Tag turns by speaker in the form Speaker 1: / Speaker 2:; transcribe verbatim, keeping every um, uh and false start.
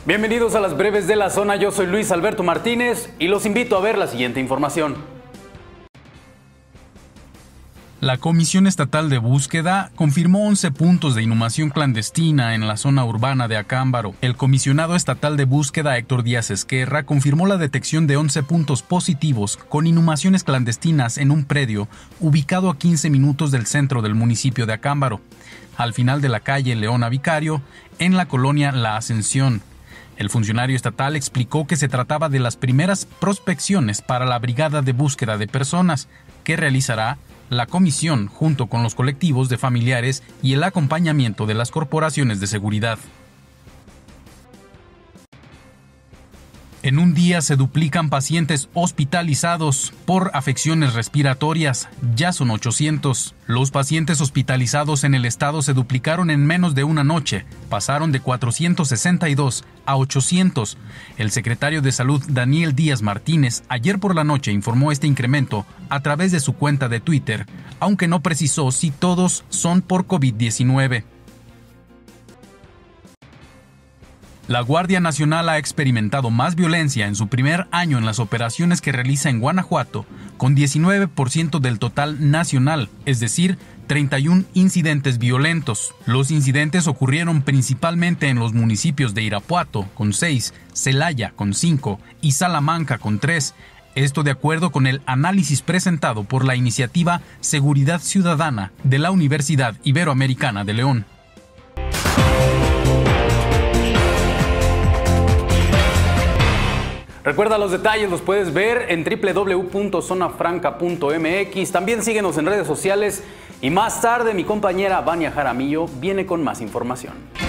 Speaker 1: Bienvenidos a las breves de la zona, yo soy Luis Alberto Martínez y los invito a ver la siguiente información.
Speaker 2: La Comisión Estatal de Búsqueda confirmó once puntos de inhumación clandestina en la zona urbana de Acámbaro. El comisionado estatal de búsqueda Héctor Díaz Esquerra confirmó la detección de once puntos positivos con inhumaciones clandestinas en un predio ubicado a quince minutos del centro del municipio de Acámbaro, al final de la calle Leona Vicario, en la colonia La Ascensión. El funcionario estatal explicó que se trataba de las primeras prospecciones para la Brigada de Búsqueda de Personas, que realizará la comisión junto con los colectivos de familiares y el acompañamiento de las corporaciones de seguridad. En un día se duplican pacientes hospitalizados por afecciones respiratorias, ya son ochocientos. Los pacientes hospitalizados en el estado se duplicaron en menos de una noche, pasaron de cuatrocientos sesenta y dos a ochocientos. El secretario de Salud Daniel Díaz Martínez ayer por la noche informó este incremento a través de su cuenta de Twitter, aunque no precisó si todos son por COVID diecinueve. La Guardia Nacional ha experimentado más violencia en su primer año en las operaciones que realiza en Guanajuato, con diecinueve por ciento del total nacional, es decir, treinta y un incidentes violentos. Los incidentes ocurrieron principalmente en los municipios de Irapuato, con seis, Celaya, con cinco, y Salamanca, con tres. Esto de acuerdo con el análisis presentado por la iniciativa Seguridad Ciudadana de la Universidad Iberoamericana de León.
Speaker 1: Recuerda, los detalles los puedes ver en doble u doble u doble u punto zona franca punto m x. También síguenos en redes sociales y más tarde mi compañera Vania Jaramillo viene con más información.